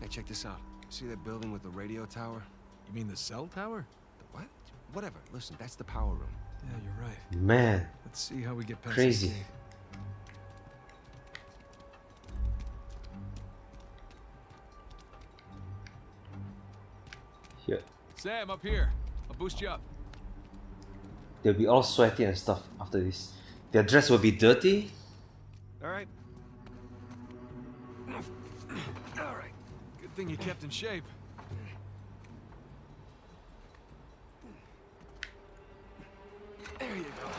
Hey, check this out. See that building with the radio tower? You mean the cell tower? The what? Whatever. Listen, that's the power room. Yeah, you're right. Man, Let's see how we get past crazy. this gate. Here. Sam, up here. I'll boost you up. They'll be all sweaty and stuff after this. Their dress will be dirty. All right. All right. Good thing you kept in shape. There you go.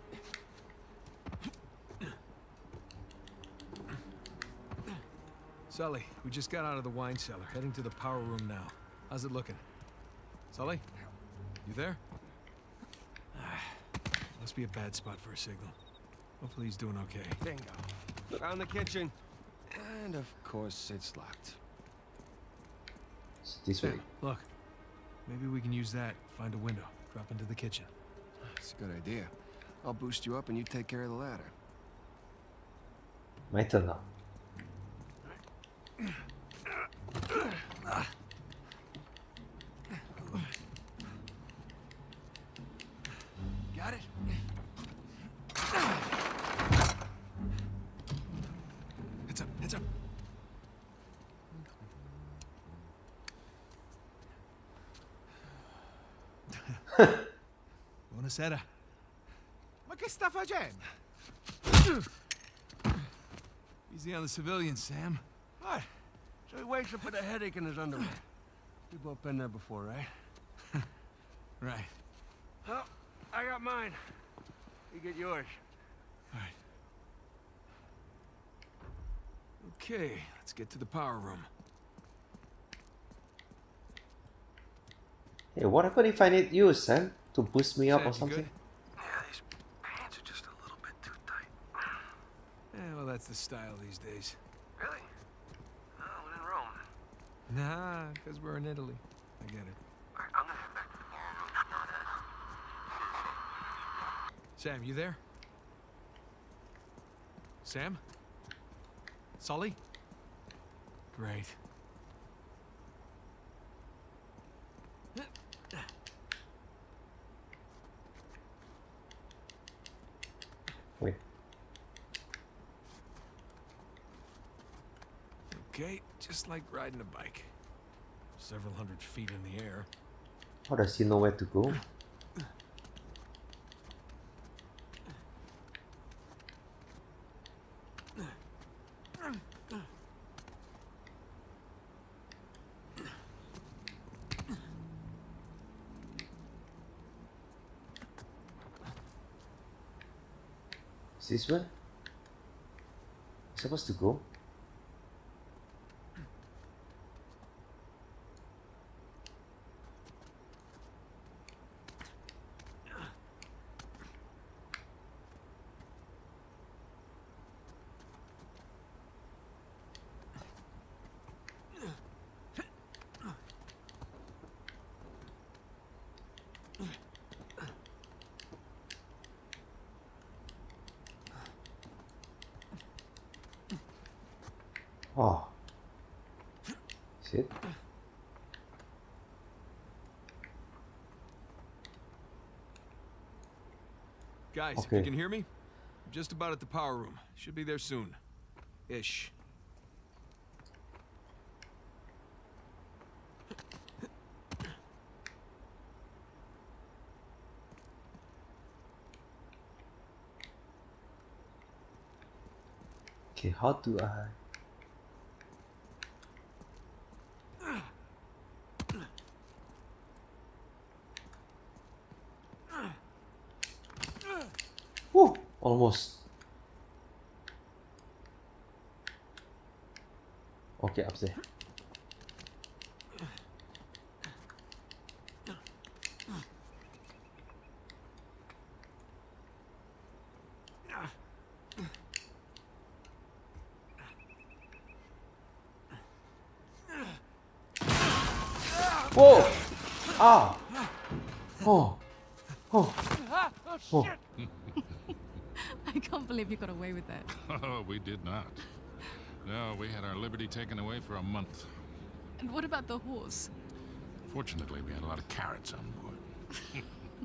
Sully, we just got out of the wine cellar, heading to the power room now. How's it looking? Sully? You there? Must be a bad spot for a signal. Hopefully he's doing okay. Bingo. Found the kitchen. And of course, it's locked. It's this way. Sam, look. Maybe we can use that, find a window, drop into the kitchen. That's a good idea. I'll boost you up and you take care of the ladder. My turn now. Got it? Heads up, heads up. Buonasera. Ma che sta facendo? Easy on the civilians, Sam. What? So he wakes up with a headache in his underwear. We've both been there before, right? Right. Well, I got mine. You get yours. All right. Okay, let's get to the power room. Hey, what happened if I need you, Sam? To boost me up Sam, or you something? good? Yeah, these pants are just a little bit too tight. Yeah, well, that's the style these days. Really? Oh, in Rome. Nah, because we're in Italy. I get it. All right, I'm gonna... Sam, you there? Sam? Sully? Great. Wait. Okay, just like riding a bike. Several hundred feet in the air. How does he know where to go? Is this where? Supposed to go? Oh. Is it? Guys, if Okay. you can hear me, I'm just about at the power room. Should be there soon. Ish. Okay, how do I... Woo! Almost. Okay, up there. Whoa! Ah! Oh! Oh! Oh! I can't believe you got away with that. Oh, we did not. No, we had our liberty taken away for a month. And what about the horse? Fortunately, we had a lot of carrots on board.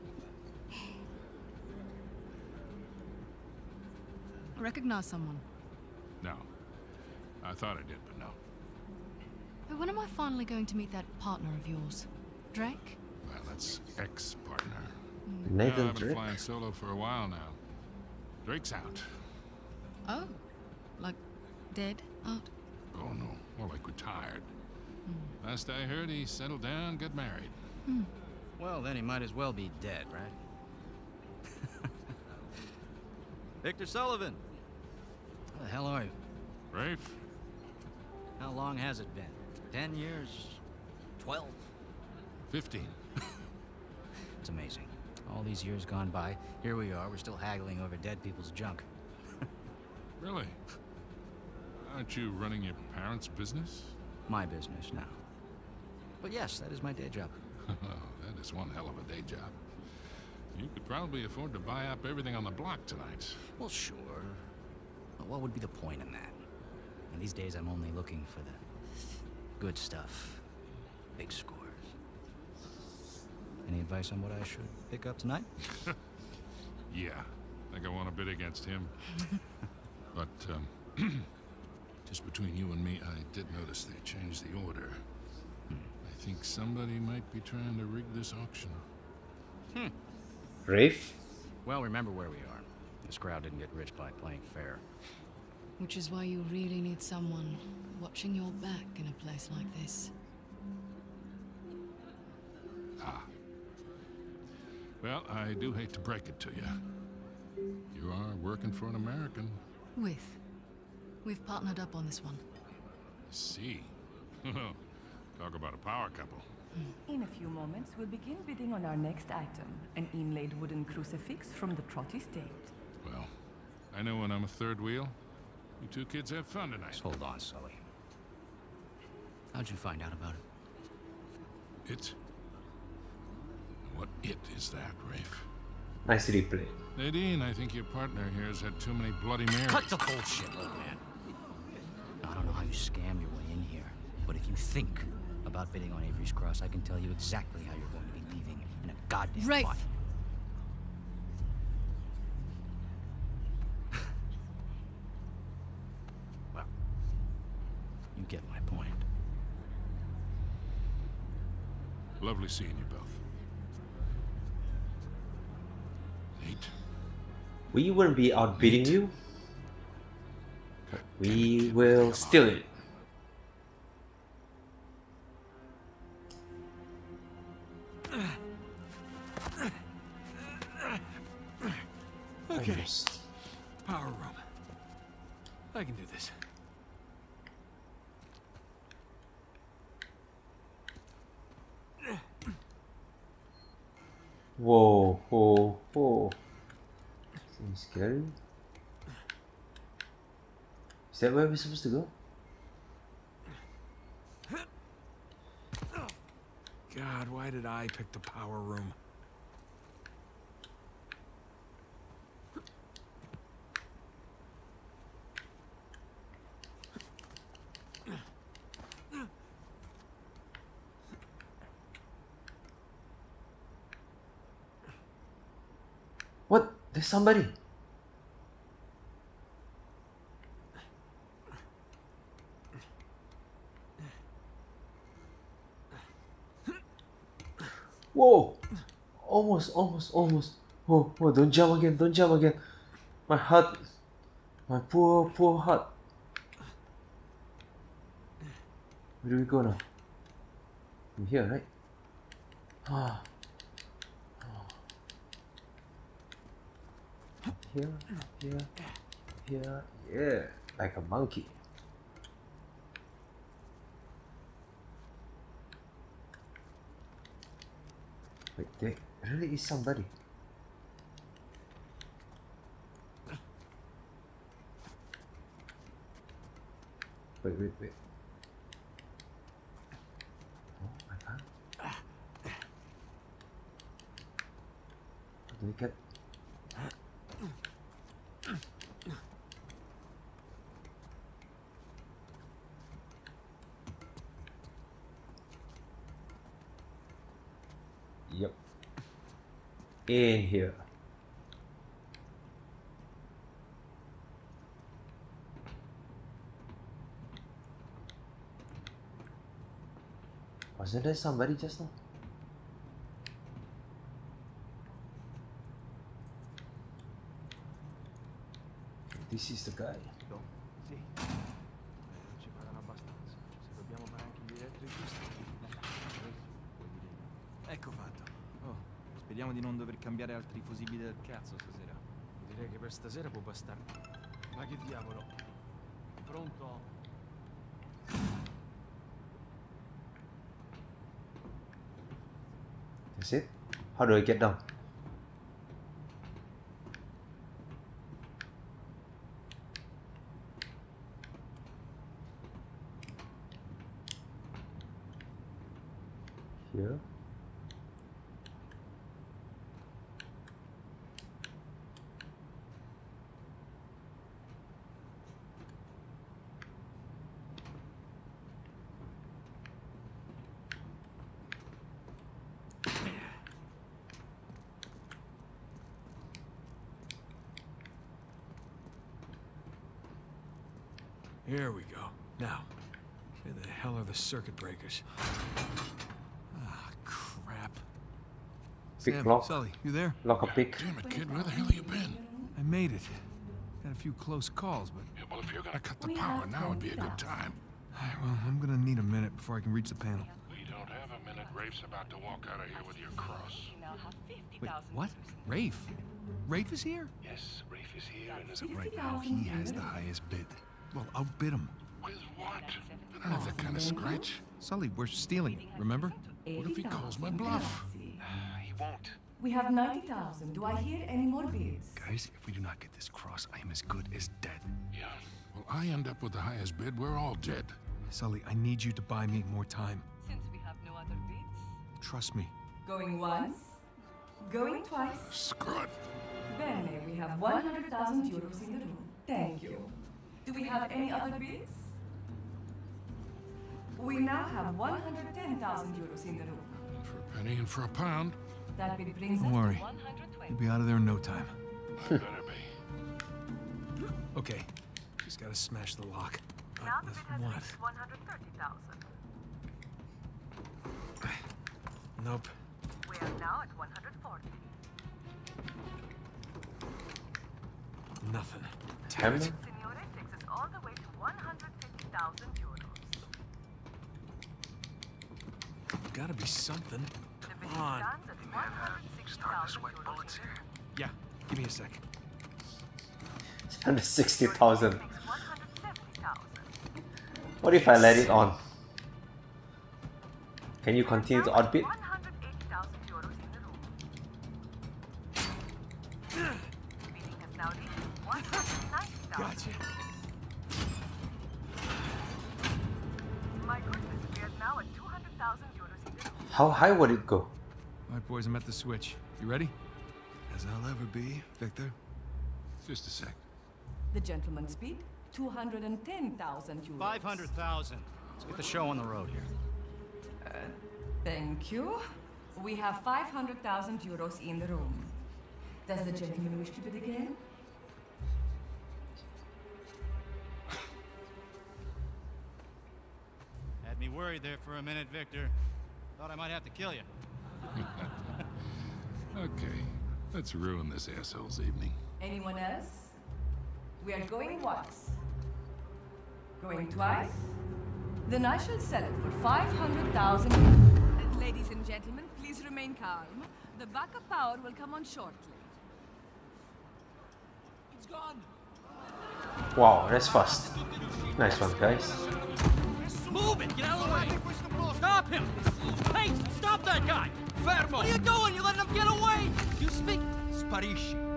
Recognize someone? No. I thought I did, but no. But when am I finally going to meet that partner of yours? Drake? Well, that's ex-partner. Nathan I've been Drake. flying solo for a while now. Drake's out. Oh. Like dead out? Oh no, more like retired. Last I heard, he settled down, got married. Well, then he might as well be dead, right? Victor Sullivan! How the hell are you? Rafe? How long has it been? 10 years? 12? 15. It's amazing. All these years gone by, here we are, we're still haggling over dead people's junk. Really? Aren't you running your parents' business? My business now. But yes, that is my day job. That is one hell of a day job. You could probably afford to buy up everything on the block tonight. Well, sure. But what would be the point in that? And these days I'm only looking for the good stuff. Big scores. Any advice on what I should pick up tonight? Yeah, think I want to bid against him. But, just between you and me, I did notice they changed the order. I think somebody might be trying to rig this auction. Rafe? Well, remember where we are. This crowd didn't get rich by playing fair. Which is why you really need someone watching your back in a place like this. Ah. Well, I do hate to break it to you. You are working for an American. We've partnered up on this one. I see. Talk about a power couple. In a few moments, we'll begin bidding on our next item, an inlaid wooden crucifix from the Trott estate. Well, I know when I'm a third wheel. You two kids have fun tonight. Just hold on, Sully. How'd you find out about it? It? What it is that, Rafe? Nice replay. Nadine, I think your partner here has had too many Bloody Marys. Cut the bullshit, old man. I don't know how you scam your way in here, but if you think about bidding on Avery's Cross, I can tell you exactly how you're going to be leaving in a goddamn Rafe! pot. Well, you get my point. Lovely seeing you both. Nate? We won't be outbidding you. But we will steal it. Okay. Almost. Power room. I can do this. Whoa, whoa, whoa. Seems scary. Is that where we're supposed to go? God, why did I pick the power room? What? There's somebody. Whoa! Almost, almost, almost. Whoa, whoa, don't jump again, don't jump again. My heart. My poor, poor heart. Where do we go now? From here, right? Ah. Here, here, here, yeah, like a monkey. Wait, there really is somebody. Wait, wait, wait. Oh, I can't. How do we get? in here. Wasn't there somebody just now? This is the guy. Sì. Non ci pagano abbastanza. Se dobbiamo fare anche gli elettricisti. Ecco fatto. Oh, speriamo di non dover cambiare altri fusibili del cazzo stasera. Direi che per stasera può bastare. Ma che diavolo? Pronto? That's it? How do I get down? Here? Here we go. Now, where the hell are the circuit breakers? Ah, crap. Pick Sam, lock. Sully, you there? Lock a pick. Damn it, kid, where the hell you been? I made it. Had a few close calls, but... Yeah, well, if you're gonna cut the power now, would be a good time. Well, I'm gonna need a minute before I can reach the panel. We don't have a minute. Rafe's about to walk out of here with your cross. Wait, what? Rafe? Rafe is here? Yes, Rafe is here, and as of right now, he has the highest bid. Well, outbid him. With what? I don't have that kind of scratch. Sully, we're stealing it, remember? What if he calls my bluff? He won't. We have 90,000. Do I hear any more bids? Guys, if we do not get this cross, I am as good as dead. Yeah. Well, I end up with the highest bid. We're all dead. Sully, I need you to buy me more time. Since we have no other bids. Trust me. Going once. Going twice. Screw it. Bene, we have 100,000 euros in the room. Thank you. Do we have any other bids? We now have 110,000 euros in the room. For a penny and for a pound. That bid brings Don't us worry. to 120. You'll be out of there in no time. Better be. Okay. Just gotta smash the lock. Now the With bid has what? reached 130,000. Nope. We are now at 140. Nothing. Damn it. Signore takes us all the way to 150,000 euros. Gotta be something. The Come bid on. stands at 160,000 euros. Yeah, give me a sec. 160,000. Takes 170,000. What if I let it on? Can you continue to outbid? 180,000 euros in the room. Bidding has now reached 190,000. Gotcha. My goodness, we are now at 200,000 euros in the room. How high would it go? All right, boys, I'm at the switch. You ready? As I'll ever be, Victor. Just a sec. The gentleman's bid, 210,000 euros. 500,000. Let's get the show on the road here. Thank you. We have 500,000 euros in the room. Does the gentleman wish to bid again? Had me worried there for a minute, Victor. Thought I might have to kill you. Okay. Let's ruin this asshole's evening. Anyone else? We are going once. Going twice? Then I shall sell it for 500,000. Ladies and gentlemen, please remain calm. The backup power will come on shortly. It's gone. Wow, that's fast. Nice one, guys. Move it! Get out of the way! Stop him! Hey, stop that guy! Fermo! What are you doing? You letting him get away? You speak... Sparisci.